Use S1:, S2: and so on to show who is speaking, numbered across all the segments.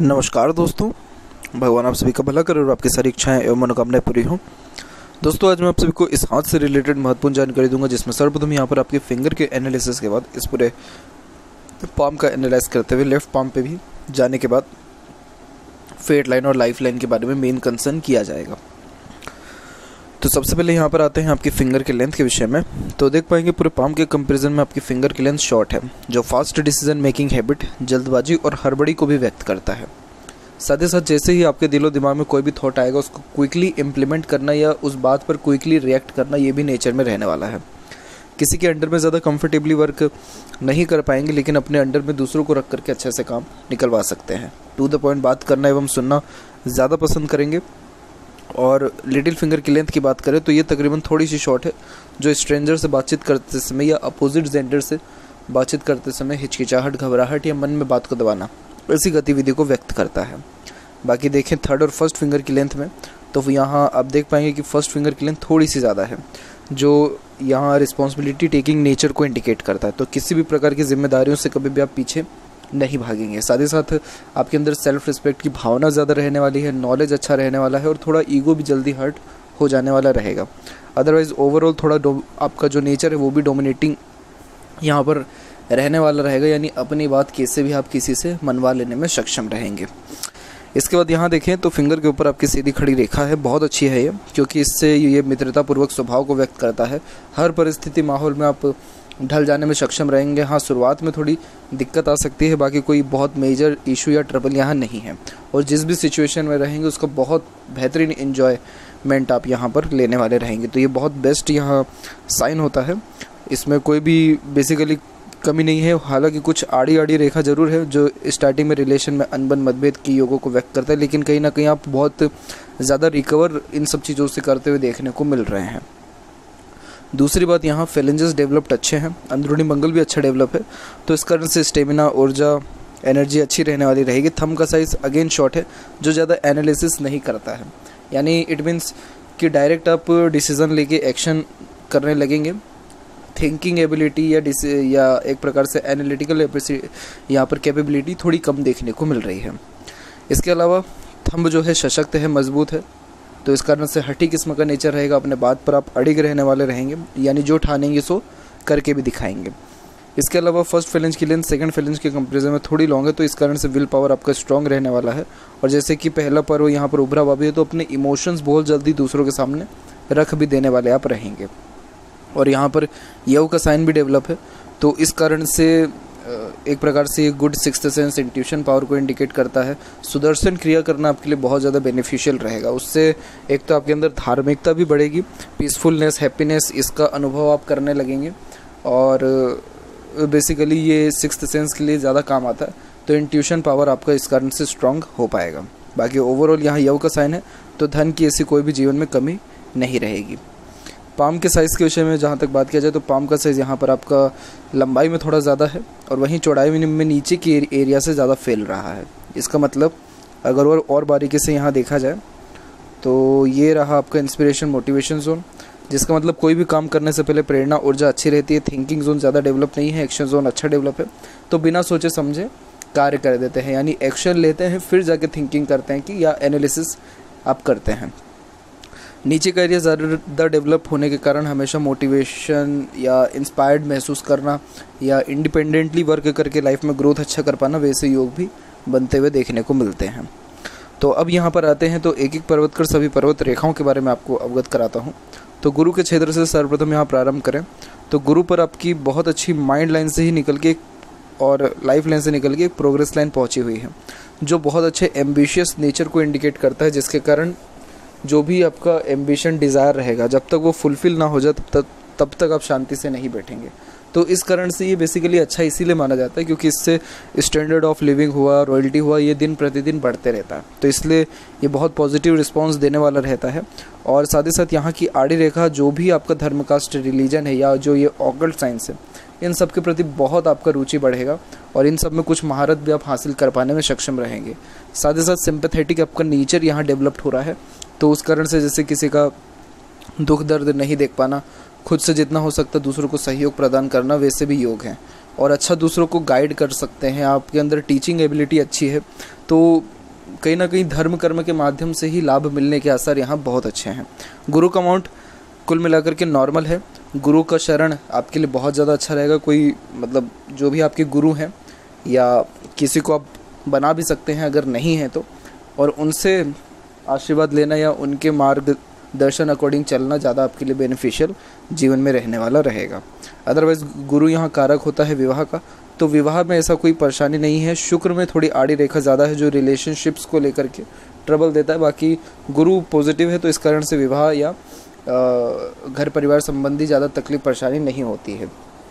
S1: नमस्कार दोस्तों, भगवान आप सभी का भला करे और आपकी सारी इच्छाएं एवं मनोकामनाएं पूरी हों। दोस्तों, आज मैं आप सभी को इस हाथ से रिलेटेड महत्वपूर्ण जानकारी दूंगा, जिसमें सर्वप्रथम यहाँ पर आपके फिंगर के एनालिसिस के बाद इस पूरे पाम का एनालाइज करते हुए लेफ्ट पाम पे भी जाने के बाद फेट लाइन और लाइफ लाइन के बारे में मेन कंसर्न किया जाएगा। तो सबसे पहले यहाँ पर आते हैं आपकी फिंगर के लेंथ के विषय में। तो देख पाएंगे पूरे पाम के कंपैरिजन में आपकी फिंगर की लेंथ शॉर्ट है, जो फास्ट डिसीजन मेकिंग हैबिट, जल्दबाजी और हड़बड़ी को भी व्यक्त करता है। साथ ही साथ जैसे ही आपके दिलो दिमाग में कोई भी थॉट आएगा, उसको क्विकली इम्प्लीमेंट करना या उस बात पर क्विकली रिएक्ट करना, ये भी नेचर में रहने वाला है। किसी के अंडर में ज़्यादा कंफर्टेबली वर्क नहीं कर पाएंगे, लेकिन अपने अंडर में दूसरों को रख करके अच्छे से काम निकलवा सकते हैं। टू द पॉइंट बात करना एवं सुनना ज़्यादा पसंद करेंगे। और लिटिल फिंगर की लेंथ की बात करें तो ये तकरीबन थोड़ी सी शॉर्ट है, जो स्ट्रेंजर से बातचीत करते समय या अपोजिट जेंडर से बातचीत करते समय हिचकिचाहट, घबराहट या मन में बात को दबाना, ऐसी गतिविधि को व्यक्त करता है। बाकी देखें थर्ड और फर्स्ट फिंगर की लेंथ में, तो यहाँ आप देख पाएंगे कि फर्स्ट फिंगर की लेंथ थोड़ी सी ज़्यादा है, जो यहाँ रिस्पॉन्सिबिलिटी टेकिंग नेचर को इंडिकेट करता है। तो किसी भी प्रकार की जिम्मेदारियों से कभी भी आप पीछे नहीं भागेंगे। साथ ही साथ आपके अंदर सेल्फ रिस्पेक्ट की भावना ज़्यादा रहने वाली है, नॉलेज अच्छा रहने वाला है और थोड़ा ईगो भी जल्दी हर्ट हो जाने वाला रहेगा। अदरवाइज़ ओवरऑल थोड़ा आपका जो नेचर है वो भी डोमिनेटिंग यहाँ पर रहने वाला रहेगा, यानी अपनी बात कैसे भी आप किसी से मनवा लेने में सक्षम रहेंगे। इसके बाद यहाँ देखें तो फिंगर के ऊपर आपकी सीधी खड़ी रेखा है, बहुत अच्छी है ये, क्योंकि इससे ये मित्रतापूर्वक स्वभाव को व्यक्त करता है। हर परिस्थिति माहौल में आप ढल जाने में सक्षम रहेंगे। हाँ, शुरुआत में थोड़ी दिक्कत आ सकती है, बाकी कोई बहुत मेजर इशू या ट्रबल यहाँ नहीं है। और जिस भी सिचुएशन में रहेंगे उसका बहुत बेहतरीन इन्जॉयमेंट आप यहाँ पर लेने वाले रहेंगे। तो ये बहुत बेस्ट यहाँ साइन होता है, इसमें कोई भी बेसिकली कमी नहीं है। हालांकि कुछ आड़ी आड़ी रेखा जरूर है, जो स्टार्टिंग में रिलेशन में अनबन मतभेद की योगों को व्यक्त करता है, लेकिन कहीं ना कहीं आप बहुत ज़्यादा रिकवर इन सब चीज़ों से करते हुए देखने को मिल रहे हैं। दूसरी बात, यहाँ फेलेंजेस डेवलप्ड अच्छे हैं, अंदरूनी मंगल भी अच्छा डेवलप है, तो इस कारण से स्टेमिना, ऊर्जा, एनर्जी अच्छी रहने वाली रहेगी। थंब का साइज़ अगेन शॉर्ट है, जो ज़्यादा एनालिसिस नहीं करता है, यानी इट मीन्स कि डायरेक्ट आप डिसीज़न लेके एक्शन करने लगेंगे। थिंकिंग एबिलिटी या एक प्रकार से एनालिटिकल यहाँ पर कैपेबिलिटी थोड़ी कम देखने को मिल रही है। इसके अलावा थंब जो है सशक्त है, मजबूत है, तो इस कारण से हठी किस्म का नेचर रहेगा। अपने बात पर आप अड़िग रहने वाले रहेंगे, यानी जो ठानेंगे सो करके भी दिखाएंगे। इसके अलावा फर्स्ट फेलेंज की लेंथ सेकंड फेलेंज के कंपैरिजन में थोड़ी लॉन्ग है, तो इस कारण से विल पावर आपका स्ट्रांग रहने वाला है। और जैसे कि पहला पर्व यहाँ पर उभरा हुआ भी है, तो अपने इमोशंस बहुत जल्दी दूसरों के सामने रख भी देने वाले आप रहेंगे। और यहाँ पर यव का साइन भी डेवलप है, तो इस कारण से एक प्रकार से good sixth sense, intuition power को इंडिकेट करता है। सुदर्शन क्रिया करना आपके लिए बहुत ज़्यादा बेनिफिशियल रहेगा। उससे एक तो आपके अंदर धार्मिकता भी बढ़ेगी, पीसफुलनेस, हैप्पीनेस, इसका अनुभव आप करने लगेंगे। और बेसिकली ये सिक्स्थ सेंस के लिए ज़्यादा काम आता है, तो इंट्यूशन पावर आपका इस कारण से स्ट्रांग हो पाएगा। बाकी ओवरऑल यहाँ यव का साइन है, तो धन की ऐसी कोई भी जीवन में कमी नहीं रहेगी। पाम के साइज़ के विषय में जहाँ तक बात किया जाए, तो पाम का साइज़ यहाँ पर आपका लंबाई में थोड़ा ज़्यादा है, और वहीं चौड़ाई में नीचे की एरिया से ज़्यादा फैल रहा है। इसका मतलब अगर और बारीकी से यहाँ देखा जाए तो ये रहा आपका इंस्पिरेशन मोटिवेशन जोन, जिसका मतलब कोई भी काम करने से पहले प्रेरणा, ऊर्जा अच्छी रहती है। थिंकिंग जोन ज़्यादा डेवलप नहीं है, एक्शन जोन अच्छा डेवलप है, तो बिना सोचे समझे कार्य कर देते हैं, यानी एक्शन लेते हैं फिर जाके थिंकिंग करते हैं कि या एनालिसिस आप करते हैं। नीचे का एरिया ज़्यादा डेवलप होने के कारण हमेशा मोटिवेशन या इंस्पायर्ड महसूस करना या इंडिपेंडेंटली वर्क करके लाइफ में ग्रोथ अच्छा कर पाना, वैसे योग भी बनते हुए देखने को मिलते हैं। तो अब यहाँ पर आते हैं, तो एक एक पर्वत कर सभी पर्वत रेखाओं के बारे में आपको अवगत कराता हूँ। तो गुरु के क्षेत्र से सर्वप्रथम यहाँ प्रारंभ करें, तो गुरु पर आपकी बहुत अच्छी माइंड लाइन से ही निकल के और लाइफ लाइन से निकल के एक प्रोग्रेस लाइन पहुँची हुई है, जो बहुत अच्छे एम्बिशियस नेचर को इंडिकेट करता है, जिसके कारण जो भी आपका एम्बिशन, डिज़ायर रहेगा, जब तक वो फुलफ़िल ना हो जाए तब तक आप शांति से नहीं बैठेंगे। तो इस कारण से ये बेसिकली अच्छा इसीलिए माना जाता है, क्योंकि इससे स्टैंडर्ड ऑफ लिविंग हुआ, रॉयल्टी हुआ, ये दिन प्रतिदिन बढ़ते रहता है। तो इसलिए ये बहुत पॉजिटिव रिस्पांस देने वाला रहता है। और साथ ही साथ यहाँ की आड़ी रेखा, जो भी आपका धर्म, कास्ट, रिलीजन है या जो ये ऑकल्ट साइंस है, इन सब के प्रति बहुत आपका रुचि बढ़ेगा और इन सब में कुछ महारत भी आप हासिल कर पाने में सक्षम रहेंगे। साथ ही साथ सिंपैथेटिक आपका नेचर यहाँ डेवलप्ड हो रहा है, तो उस कारण से जैसे किसी का दुख दर्द नहीं देख पाना, खुद से जितना हो सकता है दूसरों को सहयोग प्रदान करना, वैसे भी योग हैं। और अच्छा दूसरों को गाइड कर सकते हैं, आपके अंदर टीचिंग एबिलिटी अच्छी है, तो कहीं ना कहीं धर्म कर्म के माध्यम से ही लाभ मिलने के असर यहाँ बहुत अच्छे हैं। गुरु का अमाउंट कुल मिलाकर के नॉर्मल है। गुरु का शरण आपके लिए बहुत ज़्यादा अच्छा रहेगा। कोई मतलब जो भी आपके गुरु हैं या किसी को आप बना भी सकते हैं अगर नहीं है तो, और उनसे आशीर्वाद लेना या उनके मार्गदर्शन अकॉर्डिंग चलना ज़्यादा आपके लिए बेनिफिशियल जीवन में रहने वाला रहेगा। अदरवाइज़ गुरु यहाँ कारक होता है विवाह का, तो विवाह में ऐसा कोई परेशानी नहीं है। शुक्र में थोड़ी आड़ी रेखा ज़्यादा है जो रिलेशनशिप्स को लेकर के ट्रबल देता है। बाकी गुरु पॉजिटिव है तो इस कारण से विवाह या घर परिवार संबंधी ज़्यादा तकलीफ परेशानी नहीं होती है।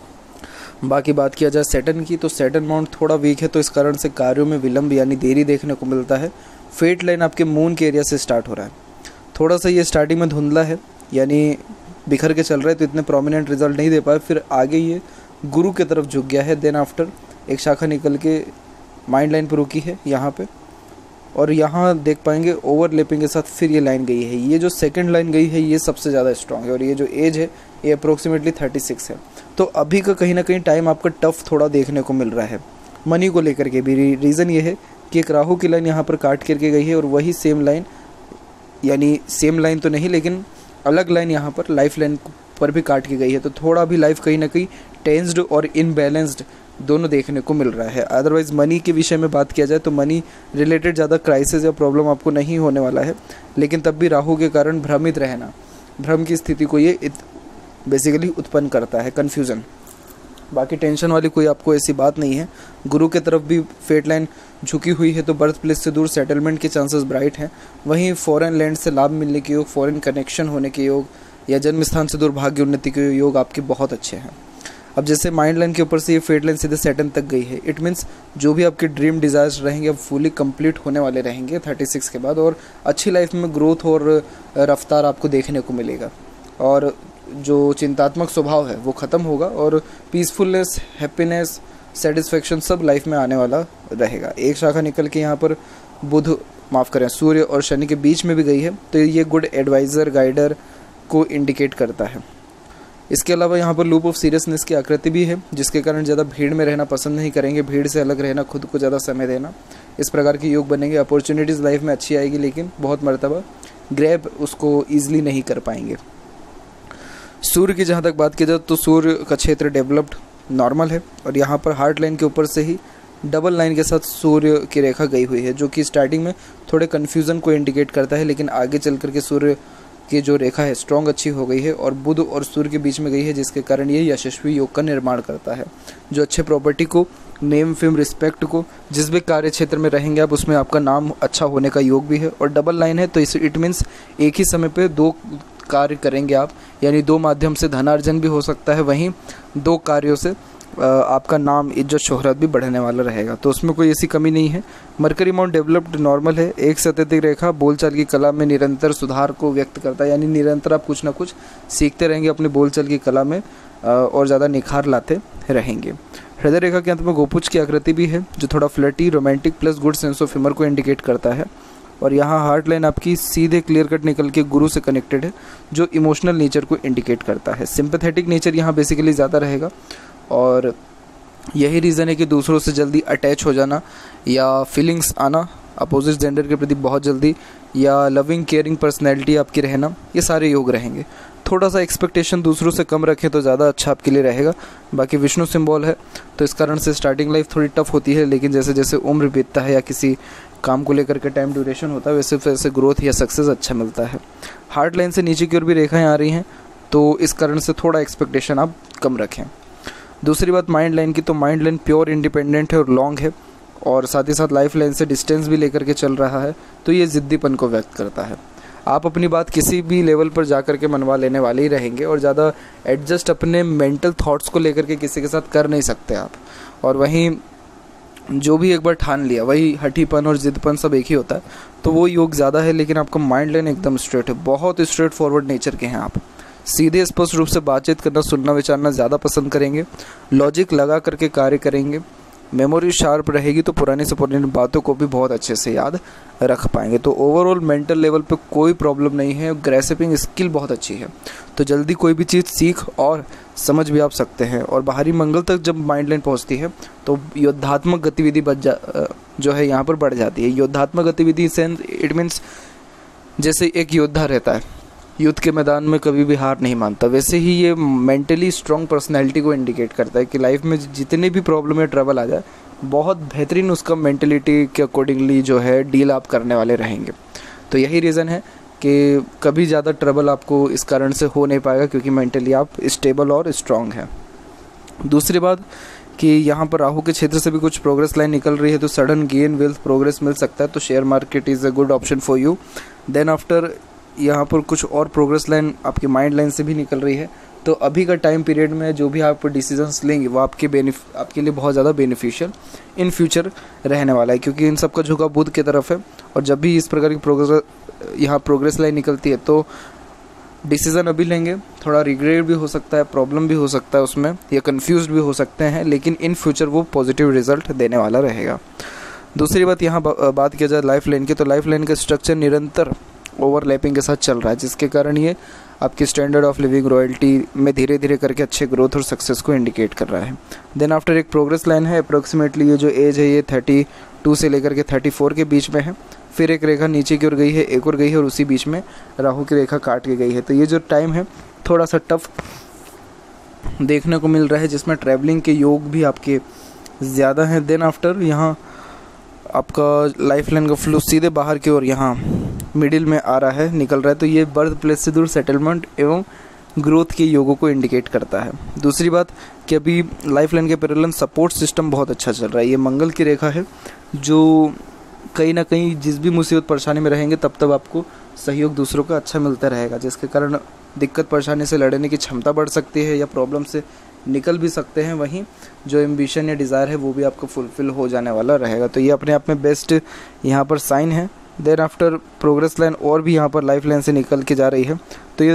S1: बाकी बात किया जाए सैटर्न की, तो सैटर्न माउंट थोड़ा वीक है तो इस कारण से कार्यों में विलंब यानी देरी देखने को मिलता है। फेट लाइन आपके मून के एरिया से स्टार्ट हो रहा है। थोड़ा सा ये स्टार्टिंग में धुंधला है यानी बिखर के चल रहा है तो इतने प्रोमिनेंट रिजल्ट नहीं दे पाए, फिर आगे ये गुरु की तरफ झुक गया है। देन आफ्टर एक शाखा निकल के माइंड लाइन पर रुकी है यहाँ पे, और यहाँ देख पाएंगे ओवरलैपिंग के साथ फिर ये लाइन गई है। ये जो सेकंड लाइन गई है ये सबसे ज़्यादा स्ट्रॉन्ग है, और ये जो एज है ये अप्रोक्सीमेटली 36 है। तो अभी का कहीं ना कहीं टाइम आपका टफ थोड़ा देखने को मिल रहा है। मनी को लेकर के भी रीज़न ये है कि एक राहु की लाइन यहाँ पर काट करके गई है, और वही सेम लाइन यानी सेम लाइन तो नहीं लेकिन अलग लाइन यहाँ पर लाइफ लाइन पर भी काट के गई है। तो थोड़ा भी लाइफ कहीं ना कहीं टेंस्ड और इनबैलेंस्ड दोनों देखने को मिल रहा है। अदरवाइज़ मनी के विषय में बात किया जाए तो मनी रिलेटेड ज़्यादा क्राइसिस या प्रॉब्लम आपको नहीं होने वाला है, लेकिन तब भी राहु के कारण भ्रमित रहना, भ्रम की स्थिति को ये बेसिकली उत्पन्न करता है, कन्फ्यूज़न। बाकी टेंशन वाली कोई आपको ऐसी बात नहीं है। गुरु के तरफ भी फेट लाइन झुकी हुई है तो बर्थ प्लेस से दूर सेटलमेंट के चांसेस ब्राइट हैं। वहीं फॉरेन लैंड से लाभ मिलने के योग, फॉरेन कनेक्शन होने के योग या जन्म स्थान से दूर भाग्य उन्नति के योग आपके बहुत अच्छे हैं। अब जैसे माइंड लाइन के ऊपर से ये फेट लाइन सीधे सैटर्न तक गई है, इट मीन्स जो भी आपके ड्रीम डिज़ायर्स रहेंगे अब फुली कंप्लीट होने वाले रहेंगे 36 के बाद, और अच्छी लाइफ में ग्रोथ और रफ्तार आपको देखने को मिलेगा, और जो चिंतात्मक स्वभाव है वो ख़त्म होगा, और पीसफुलनेस, हैप्पीनेस, सेटिस्फेक्शन सब लाइफ में आने वाला रहेगा। एक शाखा निकल के यहाँ पर सूर्य और शनि के बीच में भी गई है, तो ये गुड एडवाइज़र, गाइडर को इंडिकेट करता है। इसके अलावा यहाँ पर लूप ऑफ सीरियसनेस की आकृति भी है, जिसके कारण ज़्यादा भीड़ में रहना पसंद नहीं करेंगे, भीड़ से अलग रहना, खुद को ज़्यादा समय देना, इस प्रकार के योग बनेंगे। अपॉर्चुनिटीज़ लाइफ में अच्छी आएगी लेकिन बहुत मर्तबा ग्रैब उसको ईजिली नहीं कर पाएंगे। सूर्य की जहाँ तक बात की जाए तो सूर्य का क्षेत्र डेवलप्ड नॉर्मल है, और यहाँ पर हार्ट लाइन के ऊपर से ही डबल लाइन के साथ सूर्य की रेखा गई हुई है, जो कि स्टार्टिंग में थोड़े कन्फ्यूज़न को इंडिकेट करता है, लेकिन आगे चल कर के सूर्य की जो रेखा है स्ट्रॉन्ग अच्छी हो गई है और बुध और सूर्य के बीच में गई है, जिसके कारण ये यशस्वी योग का निर्माण करता है, जो अच्छे प्रॉपर्टी को, नेम, फेम, रिस्पेक्ट को, जिस भी कार्य क्षेत्र में रहेंगे आप उसमें आपका नाम अच्छा होने का योग भी है। और डबल लाइन है तो इट मीन्स एक ही समय पे दो कार्य करेंगे आप, यानी दो माध्यम से धनार्जन भी हो सकता है, वहीं दो कार्यों से आपका नाम, इज्जत, शोहरत भी बढ़ने वाला रहेगा, तो उसमें कोई ऐसी कमी नहीं है। मरकरी अमाउंट डेवलप्ड नॉर्मल है। एक से अत्यधिक रेखा बोलचाल की कला में निरंतर सुधार को व्यक्त करता है, यानी निरंतर आप कुछ ना कुछ सीखते रहेंगे अपनी बोलचाल की कला में और ज़्यादा निखार लाते रहेंगे। हृदय रेखा के अंत में गोपुच की आकृति भी है, जो थोड़ा flirty, romantic plus good sense of humour को इंडिकेट करता है। और यहाँ हार्ट लाइन आपकी सीधे क्लियर कट निकल के गुरु से कनेक्टेड है, जो इमोशनल नेचर को इंडिकेट करता है। सिंपैथेटिक नेचर यहाँ बेसिकली ज़्यादा रहेगा, और यही रीज़न है कि दूसरों से जल्दी अटैच हो जाना या फीलिंग्स आना अपोजिट जेंडर के प्रति बहुत जल्दी, या लविंग केयरिंग पर्सनैलिटी आपकी रहना, ये सारे योग रहेंगे। थोड़ा सा एक्सपेक्टेशन दूसरों से कम रखें तो ज़्यादा अच्छा आपके लिए रहेगा। बाकी विष्णु सिंबल है तो इस कारण से स्टार्टिंग लाइफ थोड़ी टफ होती है, लेकिन जैसे जैसे उम्र बीतता है या किसी काम को लेकर के टाइम ड्यूरेशन होता है वैसे वैसे ग्रोथ या सक्सेस अच्छा मिलता है। हार्ट लाइन से नीचे की ओर भी रेखाएं आ रही हैं, तो इस कारण से थोड़ा एक्सपेक्टेशन आप कम रखें। दूसरी बात माइंड लाइन की, तो माइंड लाइन प्योर इंडिपेंडेंट है और लॉन्ग है, और साथ ही साथ लाइफ लाइन से डिस्टेंस भी लेकर के चल रहा है, तो ये ज़िद्दीपन को व्यक्त करता है। आप अपनी बात किसी भी लेवल पर जा कर के मनवा लेने वाले ही रहेंगे, और ज़्यादा एडजस्ट अपने मेंटल थॉट्स को लेकर के किसी के साथ कर नहीं सकते आप। और वहीं जो भी एक बार ठान लिया वही हठीपन और ज़िद्दपन सब एक ही होता है, तो वो योग ज़्यादा है। लेकिन आपका माइंड लाइन एकदम स्ट्रेट है, बहुत स्ट्रेट फॉरवर्ड नेचर के हैं आप। सीधे स्पष्ट रूप से बातचीत करना, सुनना, विचारना ज़्यादा पसंद करेंगे, लॉजिक लगा करके कार्य करेंगे, मेमोरी शार्प रहेगी तो पुरानी से पुरानी बातों को भी बहुत अच्छे से याद रख पाएंगे। तो ओवरऑल मेंटल लेवल पे कोई प्रॉब्लम नहीं है, ग्रेसिपिंग स्किल बहुत अच्छी है, तो जल्दी कोई भी चीज़ सीख और समझ भी आप सकते हैं। और बाहरी मंगल तक जब माइंड लाइन पहुँचती है तो योद्धात्मक गतिविधि जो है यहाँ पर बढ़ जाती है। योद्धात्मक गतिविधि सेंस इट मीन्स जैसे एक योद्धा रहता है, युद्ध के मैदान में कभी भी हार नहीं मानता, वैसे ही ये मेंटली स्ट्रॉन्ग पर्सनैलिटी को इंडिकेट करता है कि लाइफ में जितने भी प्रॉब्लम या ट्रबल आ जाए, बहुत बेहतरीन उसका मेंटलिटी के अकॉर्डिंगली जो है डील आप करने वाले रहेंगे। तो यही रीज़न है कि कभी ज़्यादा ट्रबल आपको इस कारण से हो नहीं पाएगा, क्योंकि मेंटली आप स्टेबल और स्ट्रॉन्ग हैं। दूसरी बात कि यहाँ पर राहु के क्षेत्र से भी कुछ प्रोग्रेस लाइन निकल रही है, तो सडन गेन वेल्थ प्रोग्रेस मिल सकता है, तो share market is a good option for you. Then after यहाँ पर कुछ और प्रोग्रेस लाइन आपकी माइंड लाइन से भी निकल रही है, तो अभी का टाइम पीरियड में जो भी आप डिसीजंस लेंगे वो आपके लिए बहुत ज़्यादा बेनिफिशियल इन फ्यूचर रहने वाला है, क्योंकि इन सब का झुकाव बुध की तरफ है। और जब भी इस प्रकार की प्रोग्रेस लाइन निकलती है तो डिसीज़न अभी लेंगे, थोड़ा रिग्रेट भी हो सकता है, प्रॉब्लम भी हो सकता है उसमें, या कन्फ्यूज भी हो सकते हैं, लेकिन इन फ्यूचर वो पॉजिटिव रिजल्ट देने वाला रहेगा। दूसरी बात यहाँ बात किया जाए लाइफ लाइन की, तो लाइफ लाइन का स्ट्रक्चर निरंतर ओवरलैपिंग के साथ चल रहा है, जिसके कारण ये आपकी स्टैंडर्ड ऑफ लिविंग रॉयल्टी में धीरे धीरे करके अच्छे ग्रोथ और सक्सेस को इंडिकेट कर रहा है। देन आफ्टर एक प्रोग्रेस लाइन है, अप्रोक्सीमेटली ये जो एज है ये 32 से लेकर के 34 के बीच में है। फिर एक रेखा नीचे की ओर गई है, एक और गई है, और उसी बीच में राहु की रेखा काट के गई है। तो ये जो टाइम है थोड़ा सा टफ देखने को मिल रहा है, जिसमें ट्रैवलिंग के योग भी आपके ज़्यादा हैं। देन आफ्टर यहाँ आपका लाइफ लाइन का फ्लो सीधे बाहर की ओर यहाँ मिडिल में आ रहा है, निकल रहा है, तो ये बर्थ प्लेस से दूर सेटलमेंट एवं ग्रोथ के योगों को इंडिकेट करता है। दूसरी बात कि अभी लाइफ लाइन के पैरेलल सपोर्ट सिस्टम बहुत अच्छा चल रहा है। ये मंगल की रेखा है जो कहीं ना कहीं जिस भी मुसीबत परेशानी में रहेंगे तब आपको सहयोग दूसरों का अच्छा मिलता रहेगा, जिसके कारण दिक्कत परेशानी से लड़ने की क्षमता बढ़ सकती है या प्रॉब्लम से निकल भी सकते हैं। वहीं जो एम्बिशन या डिज़ायर है वो भी आपको फुलफ़िल हो जाने वाला रहेगा। तो ये अपने आप में बेस्ट यहाँ पर साइन है। देन आफ्टर प्रोग्रेस लाइन और भी यहाँ पर लाइफ लाइन से निकल के जा रही है, तो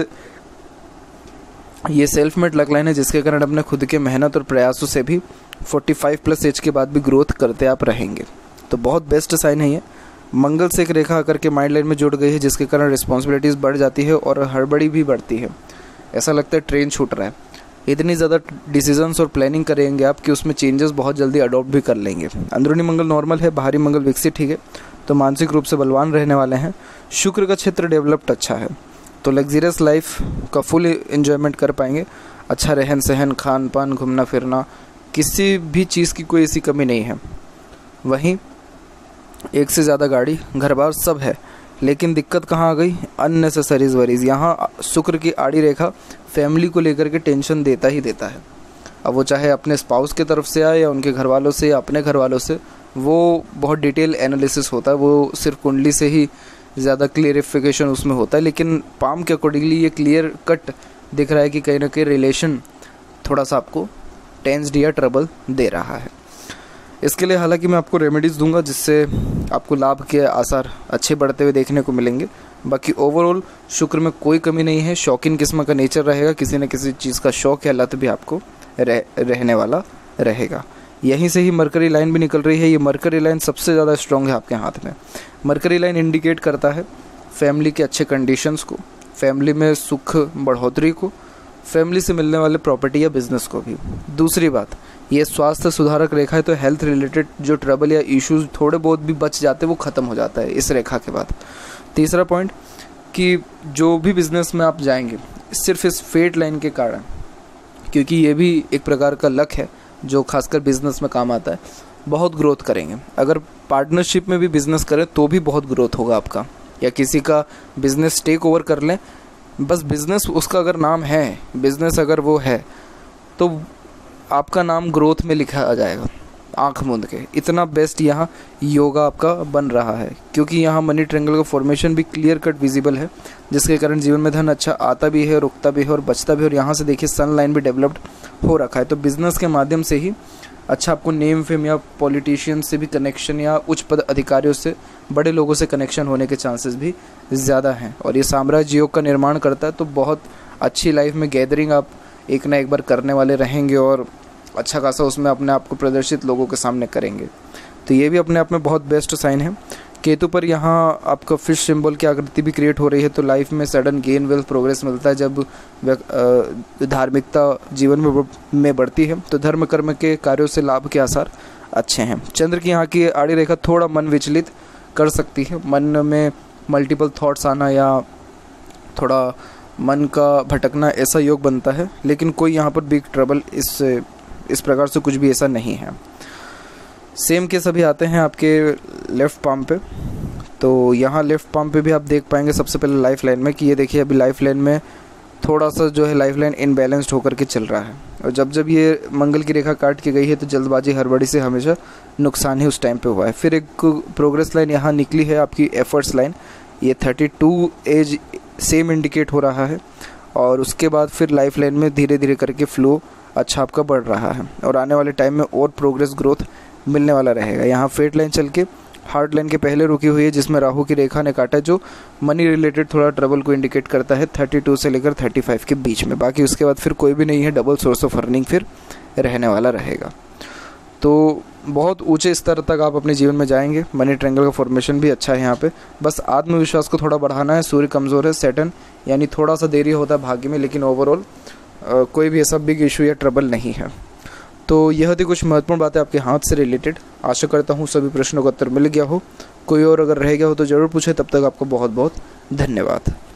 S1: ये सेल्फ मेड लक लाइन है, जिसके कारण अपने खुद के मेहनत और प्रयासों से भी 45+ एज के बाद भी ग्रोथ करते आप रहेंगे। तो बहुत बेस्ट साइन है ये। मंगल से एक रेखा आकर के माइंड लाइन में जुड़ गई है, जिसके कारण रिस्पॉन्सिबिलिटीज़ बढ़ जाती है और हड़बड़ी भी बढ़ती है। ऐसा लगता है ट्रेन छूट रहा है, इतनी ज़्यादा डिसीजंस और प्लानिंग करेंगे आप कि उसमें चेंजेस बहुत जल्दी अडॉप्ट भी कर लेंगे। अंदरूनी मंगल नॉर्मल है, बाहरी मंगल विकसित ठीक है, तो मानसिक रूप से बलवान रहने वाले हैं। शुक्र का क्षेत्र डेवलप्ड अच्छा है, तो लग्जरियस लाइफ का फुल एंजॉयमेंट कर पाएंगे। अच्छा रहन सहन, खान पान, घूमना फिरना, किसी भी चीज़ की कोई ऐसी कमी नहीं है। वहीं एक से ज़्यादा गाड़ी, घर बार सब है, लेकिन दिक्कत कहाँ आ गई? Unnecessary worries. यहाँ शुक्र की आड़ी रेखा फैमिली को लेकर के टेंशन देता ही देता है। अब वो चाहे अपने स्पाउस की तरफ से आए या उनके घर वालों से या अपने घर वालों से, वो बहुत डिटेल एनालिसिस होता है, वो सिर्फ कुंडली से ही ज़्यादा क्लियरिफिकेशन उसमें होता है। लेकिन पाम के अकॉर्डिंगली ये क्लियर कट दिख रहा है कि कहीं ना कहीं रिलेशन थोड़ा सा आपको टेंस्ड या ट्रबल दे रहा है। इसके लिए हालांकि मैं आपको रेमेडीज़ दूंगा, जिससे आपको लाभ के आसार अच्छे बढ़ते हुए देखने को मिलेंगे। बाकी ओवरऑल शुक्र में कोई कमी नहीं है, शौकीन किस्म का नेचर रहेगा, किसी न किसी चीज़ का शौक या लत भी आपको रहने वाला रहेगा। यहीं से ही मरकरी लाइन भी निकल रही है। ये मरकरी लाइन सबसे ज़्यादा स्ट्रॉन्ग है आपके हाथ में। मरकरी लाइन इंडिकेट करता है फैमिली के अच्छे कंडीशंस को, फैमिली में सुख बढ़ोतरी को, फैमिली से मिलने वाले प्रॉपर्टी या बिजनेस को भी। दूसरी बात, ये स्वास्थ्य सुधारक रेखा है, तो हेल्थ रिलेटेड जो ट्रबल या इश्यूज थोड़े बहुत भी बच जाते हैं वो ख़त्म हो जाता है इस रेखा के बाद। तीसरा पॉइंट कि जो भी बिजनेस में आप जाएंगे सिर्फ इस फेट लाइन के कारण, क्योंकि ये भी एक प्रकार का लक है जो खासकर बिजनेस में काम आता है, बहुत ग्रोथ करेंगे। अगर पार्टनरशिप में भी बिजनेस करें तो भी बहुत ग्रोथ होगा आपका, या किसी का बिजनेस टेक ओवर कर लें, बस बिजनेस उसका अगर नाम है, बिजनेस अगर वो है, तो आपका नाम ग्रोथ में लिखा आ जाएगा आंख मूंद के। इतना बेस्ट यहाँ योगा आपका बन रहा है, क्योंकि यहाँ मनी ट्रायंगल का फॉर्मेशन भी क्लियर कट विजिबल है, जिसके कारण जीवन में धन अच्छा आता भी है, रुकता भी है और बचता भी है। और यहाँ से देखिए सन लाइन भी डेवलप्ड हो रखा है, तो बिजनेस के माध्यम से ही अच्छा आपको नेम फेम या पॉलिटिशियन से भी कनेक्शन या उच्च पद अधिकारियों से, बड़े लोगों से कनेक्शन होने के चांसेस भी ज़्यादा हैं। और ये साम्राज्य योग का निर्माण करता है, तो बहुत अच्छी लाइफ में गैदरिंग आप एक ना एक बार करने वाले रहेंगे और अच्छा खासा उसमें अपने आप को प्रदर्शित लोगों के सामने करेंगे। तो ये भी अपने आप में बहुत बेस्ट साइन है। केतु पर यहाँ आपका फिश सिंबल की आकृति भी क्रिएट हो रही है, तो लाइफ में सडन गेन वेल्थ प्रोग्रेस मिलता है जब धार्मिकता जीवन में बढ़ती है। तो धर्म कर्म के कार्यों से लाभ के आसार अच्छे हैं। चंद्र की यहाँ की आड़ी रेखा थोड़ा मन विचलित कर सकती है, मन में मल्टीपल थॉट्स आना या थोड़ा मन का भटकना, ऐसा योग बनता है। लेकिन कोई यहाँ पर बिग ट्रबल इस प्रकार से कुछ भी ऐसा नहीं है। सेम केस अभी आते हैं आपके लेफ़्ट पाम पे। तो यहाँ लेफ़्ट पाम पे भी आप देख पाएंगे सबसे पहले लाइफ लाइन में कि ये देखिए अभी लाइफ लाइन में थोड़ा सा जो है लाइफ लाइन इनबैलेंस्ड होकर के चल रहा है, और जब ये मंगल की रेखा काट के गई है तो जल्दबाजी हड़बड़ी से हमेशा नुकसान ही उस टाइम पे हुआ है। फिर एक प्रोग्रेस लाइन यहाँ निकली है आपकी एफर्ट्स लाइन, ये 32 एज सेम इंडिकेट हो रहा है, और उसके बाद फिर लाइफ लाइन में धीरे धीरे करके फ्लो अच्छा आपका बढ़ रहा है, और आने वाले टाइम में और प्रोग्रेस ग्रोथ मिलने वाला रहेगा। यहाँ फेट लाइन चल के हार्ड लाइन के पहले रुकी हुई है, जिसमें राहु की रेखा ने काटा, जो मनी रिलेटेड थोड़ा ट्रबल को इंडिकेट करता है 32 से लेकर 35 के बीच में। बाकी उसके बाद फिर कोई भी नहीं है, डबल सोर्स ऑफ अर्निंग फिर रहने वाला रहेगा। तो बहुत ऊंचे स्तर तक आप अपने जीवन में जाएंगे। मनी ट्रायंगल का फॉर्मेशन भी अच्छा है यहाँ पे, बस आत्मविश्वास को थोड़ा बढ़ाना है। सूर्य कमज़ोर है, सैटर्न यानी थोड़ा सा देरी होता है भाग्य में, लेकिन ओवरऑल कोई भी ऐसा बिग इशू या ट्रबल नहीं है। तो यह थी कुछ महत्वपूर्ण बातें आपके हाथ से रिलेटेड। आशा करता हूँ सभी प्रश्नों का उत्तर मिल गया हो। कोई और अगर रह गया हो तो ज़रूर पूछें। तब तक आपको बहुत बहुत धन्यवाद।